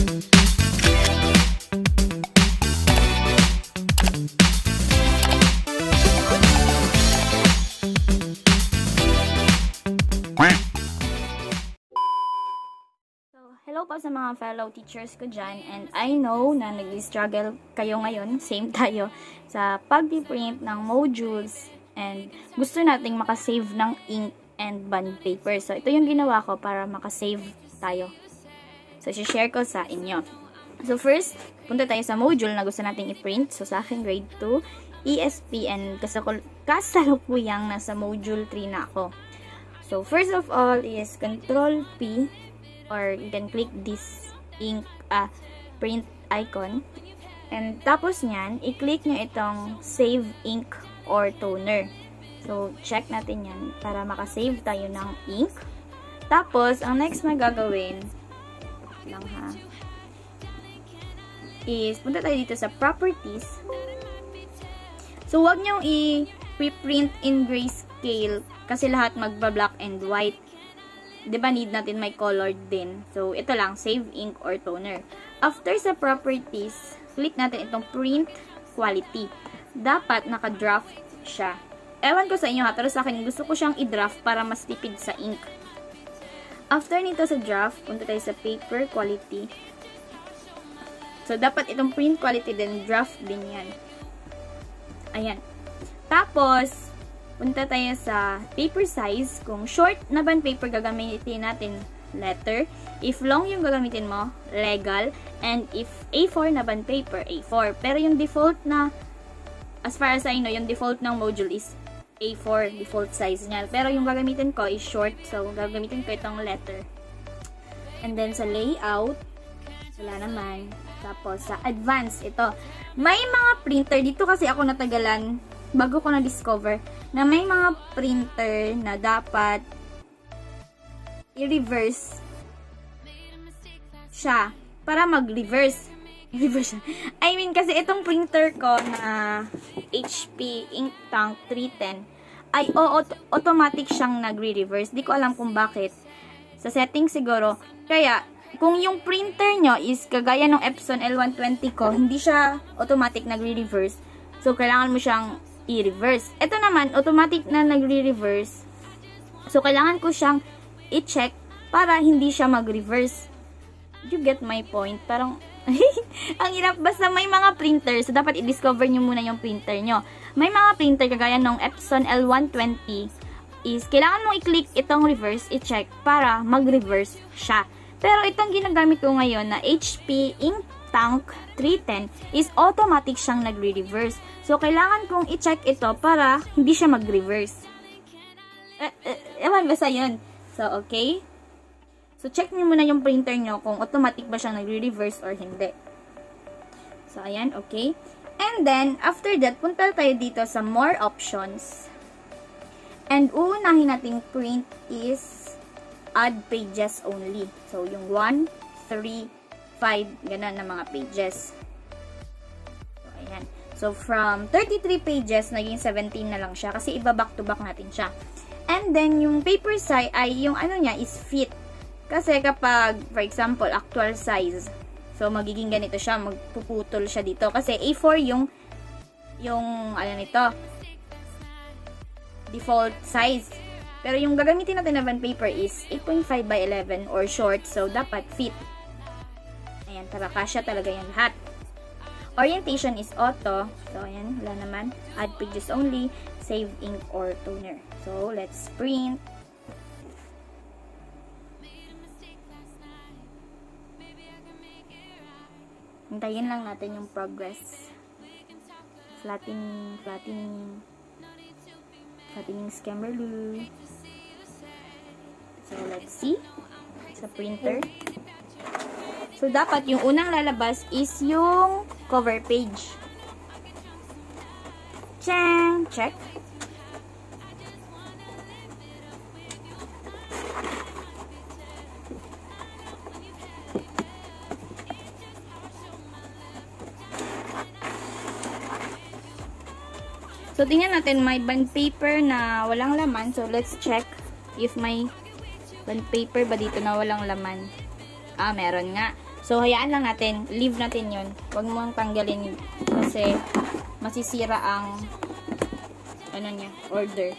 Hello po sa mga fellow teachers ko dyan, and I know na nag-struggle kayo ngayon, same tayo, sa pag-print ng modules, and gusto nating makasave ng ink and bond paper. So, ito yung ginawa ko para makasave tayo. So, share ko sa inyo. So, first, punta tayo sa module na gusto nating i-print. So, sa akin, grade 2, ESP, and kasalukuyang nasa module 3 na ako. So, first of all is Control P, or you can click this ink print icon, and tapos nyan, i-click nyo itong save ink or toner. So, check natin yan para makasave tayo ng ink. Tapos, ang next na gagawin lang is punta tayo dito sa properties. So, wag nyo i-print in grayscale kasi lahat magba-black and white. Diba need natin may colored din. So, ito lang, save ink or toner. After sa properties, click natin itong print quality. Dapat naka-draft siya. Ewan ko sa inyo ha, pero sa akin gusto ko siyang i-draft para mas tipid sa ink. After nito sa draft, punta tayo sa paper quality. So, dapat itong print quality din, draft din yan. Ayan. Tapos, punta tayo sa paper size. Kung short na bond paper, gagamitin natin letter. If long yung gagamitin mo, legal. And if A4 na bond paper, A4. Pero yung default na, as far as I know, yung default ng module is A4, default size niya. Pero yung gagamitin ko is short. So, gagamitin ko itong letter. And then sa layout, wala naman. Tapos sa advanced, ito. May mga printer, dito kasi ako natagalan, bago ko na-discover, na may mga printer na dapat i-reverse siya para mag-reverse. I mean, kasi itong printer ko na HP Ink Tank 310 ay automatic siyang nagre-reverse. Di ko alam kung bakit. Sa settings siguro. Kaya, kung yung printer nyo is kagaya ng Epson L120 ko, hindi siya automatic nagre-reverse. So, kailangan mo siyang i-reverse. Ito naman, automatic na nagre-reverse. So, kailangan ko siyang i-check para hindi siya mag-reverse. You get my point? Parang, ang hirap. Basta may mga printer, so dapat i-discover nyo muna yung printer nyo. May mga printer, kagaya ng Epson L120, is kailangan mong i-click itong reverse, i-check, para mag-reverse siya. Pero itong ginagamit ko ngayon na HP Ink Tank 310 is automatic siyang nagre-reverse. So, kailangan kong i-check ito para hindi siya mag-reverse. Ewan, basta yun. So, okay. So, check nyo muna yung printer nyo kung automatic ba siyang nagre-reverse or hindi. So, ayan, okay. And then, after that, punta tayo dito sa more options. And uunahin nating print is add pages only. So, yung 1, 3, 5, ganun na mga pages. So, ayan. So, from 33 pages, naging 17 na lang siya kasi iba-back to back natin siya. And then, yung paper size ay yung ano niya is fit. Kasi kapag, for example, actual size, so, magiging ganito siya, magpuputol siya dito. Kasi A4 yung ano nito, default size. Pero yung gagamitin natin na bond paper is 8.5 by 11 or short, so dapat fit. Ayan, para kasya talaga yan lahat. Orientation is auto. So, ayan, wala naman. Add pages only, save ink or toner. So, let's print. Hintayin lang natin yung progress. Flattening scammerloo. So, let's see. Sa printer. So, dapat yung unang lalabas is yung cover page. Chang! Check. So, tingnan natin, may bond paper na walang laman. So, let's check if may bond paper ba dito na walang laman. Ah, meron nga. So, hayaan lang natin. Leave natin yun. Huwag mong tanggalin kasi masisira ang ano niya, order.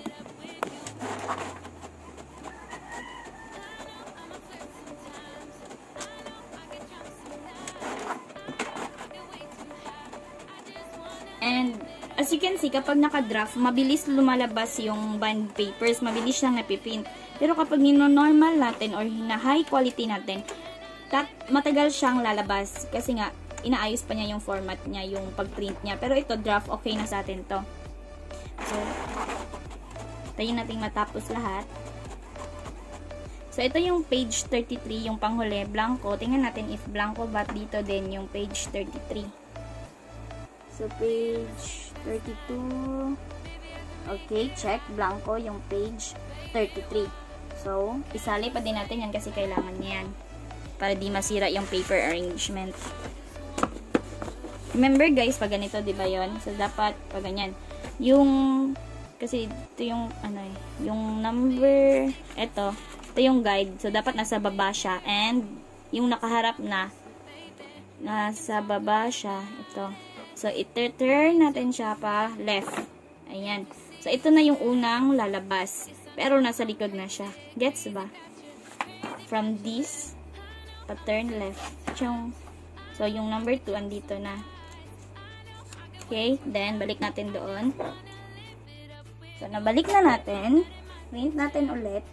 And, as you can see, kapag naka-draft, mabilis lumalabas yung bond papers, mabilis siyang napiprint. Pero kapag nino-normal natin or na high quality natin, matagal siyang lalabas. Kasi nga, inaayos pa niya yung format niya, yung pag-print niya. Pero ito, draft, okay na sa atin to. So, tayo natin matapos lahat. So, ito yung page 33, yung panghuli, blanco. Tingnan natin if blanco ba dito din yung page 33. So, page 32. Okay, check. Blanco yung page 33. So, isali pa din natin yan kasi kailangan niya yan. Para di masira yung paper arrangement. Remember guys, pag ganito, di ba yun? So, dapat pag ganyan. Yung, kasi ito yung, ano eh, yung number, ito yung guide. So, dapat nasa baba siya. And, yung nakaharap na, nasa baba siya. Ito. So, i-turn natin siya pa left. Ayan. So, ito na yung unang lalabas. Pero, nasa likod na siya. Gets ba? From this, pa-turn left. So, yung number 2, andito na. Okay. Then, balik natin doon. So, nabalik na natin. Print natin ulit.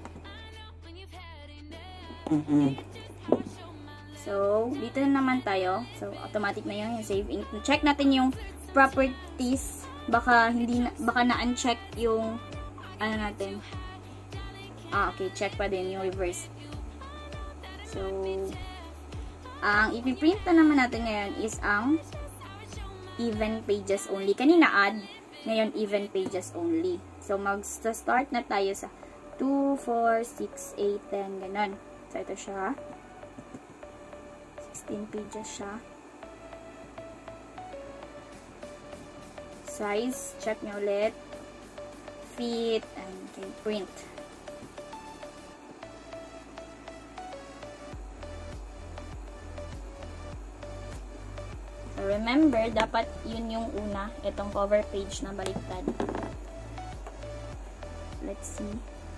So, dito na naman tayo. So, automatic na yung save ink. Check natin yung properties. Baka na-uncheck yung ano natin. Okay. Check pa din yung reverse. So, ang ipiprint na naman natin ngayon is ang even pages only. Kanina add, ngayon even pages only. So, mag-start na tayo sa 2, 4, 6, 8, 10, ganun. So, ito siya. 16 pages siya. Size, check nyo ulit. Fit, and okay, print. So, remember, dapat yun yung una. Itong cover page na baliktad. Let's see.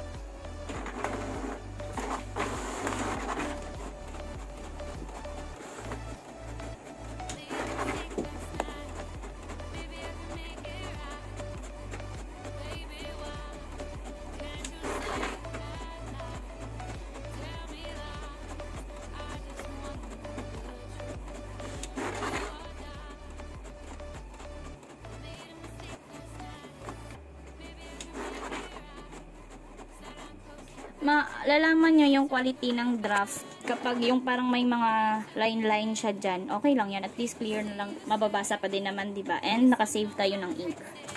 Malalaman nyo yung quality ng draft kapag yung parang may mga line-line siya dyan. Okay lang yan. At least clear na lang. Mababasa pa din naman, diba? And nakasave tayo ng ink.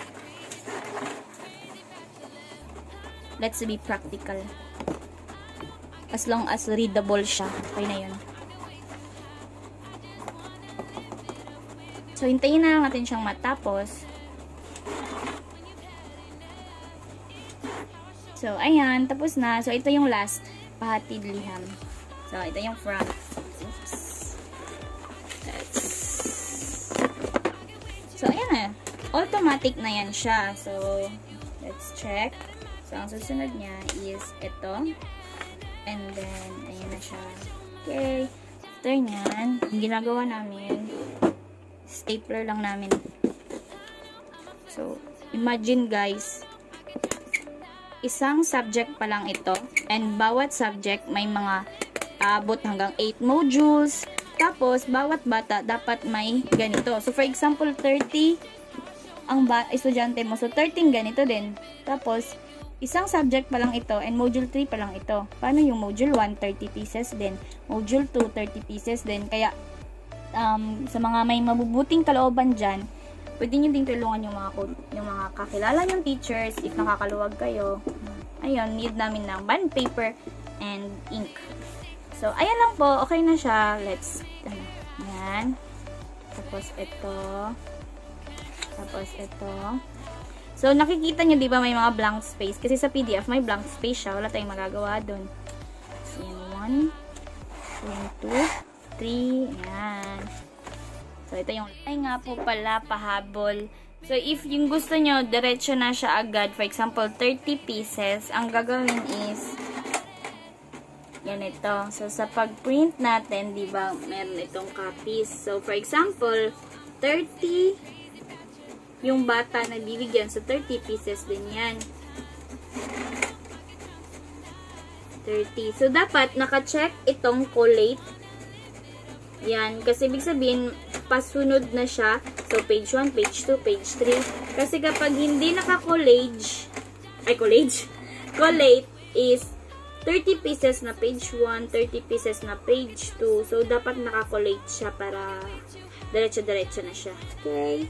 Let's be practical. As long as readable siya. Okay na yun. So, hintayin na lang natin siyang matapos. So, ayan. Tapos na. So, ito yung last. Pahatid liham. So, ito yung front. Oops. So, ayan na. Automatic na yan siya. So, let's check. So, ang susunod niya is ito. And then, ayan na siya. Okay. After nyan, yung ginagawa namin, stapler lang namin. So, imagine guys, isang subject pa lang ito. And bawat subject may mga abot hanggang 8 modules. Tapos, bawat bata dapat may ganito. So, for example, 30 ang estudyante mo. So, 13 ganito din. Tapos, isang subject pa lang ito and module 3 pa lang ito. Paano yung module 1? 30 pieces din. Module 2, 30 pieces din. Kaya, sa mga may mabubuting kalooban dyan, pwede nyo din tulungan yung mga kakilala nyong teachers if nakakaluwag kayo. Ayun, need namin ng bond paper and ink. So, ayan lang po. Okay na siya. Let's, ayan. Tapos ito. Tapos ito. So, nakikita nyo, di ba, may mga blank space. Kasi sa PDF, may blank space siya. Wala tayong magagawa dun. So, yan, 1. Yan, 2. 3. Ayan. So, ito yung, ay nga po pala, pahabol. So, if yung gusto nyo, diretso na siya agad, for example, 30 pieces, ang gagawin is, ganito. So, sa pag-print natin, di ba, meron itong copies. So, for example, 30, yung bata na bibigyan, so 30 pieces din yan. 30. So, dapat naka-check itong collate. Yan. Kasi, ibig sabihin, pasunod na siya. So, page 1, page 2, page 3. Kasi kapag hindi collate is 30 pieces na page 1, 30 pieces na page 2. So, dapat naka-collate siya para diretso-diretso na siya. Okay?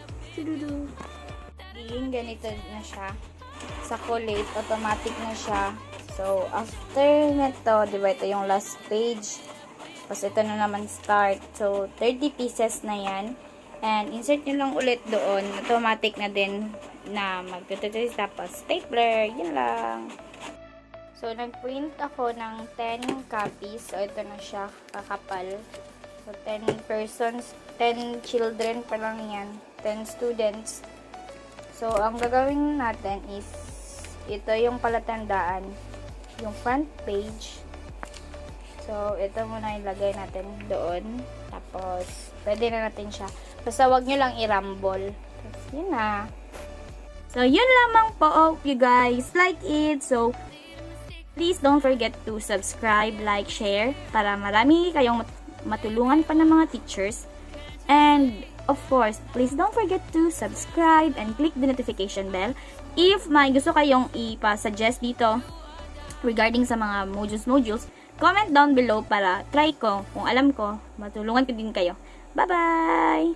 Ganito na siya. Sa collate, automatic na siya. So, after nito, diba, ito yung last page. Tapos, ito na naman start. So, 30 pieces na yan. And, insert nyo lang ulit doon. Automatic na din na mag-tutulis. Tapos, stapler. Yan lang. So, nag-print ako ng 10 copies. So, ito na siya. Kakapal. So, 10 persons. 10 children pa lang yan. 10 students. So, ang gagawin natin is ito yung palatandaan. Yung front page. So, ito muna ilagay natin doon. Tapos, pwede na natin siya. Basta wag nyo lang i-rumble. Tapos, yun na. So, yun lamang po. Hope you guys like it. So, please don't forget to subscribe, like, share. Para marami kayong matulungan pa ng mga teachers. And, of course, please don't forget to subscribe and click the notification bell. If may gusto kayong ipa-suggest dito regarding sa mga modules, comment down below para try ko. Kung alam ko, matulungan ko din kayo. Bye-bye!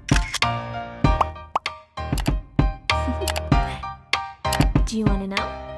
Do you want to know?